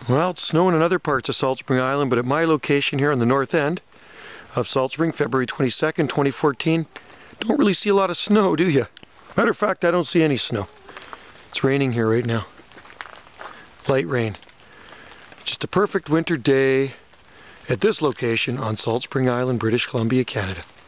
Well, it's snowing in other parts of Salt Spring Island, but at my location here on the north end of Salt Spring, February 22nd, 2014, don't really see a lot of snow, do you? Matter of fact, I don't see any snow. It's raining here right now. Light rain. Just a perfect winter day at this location on Salt Spring Island, British Columbia, Canada.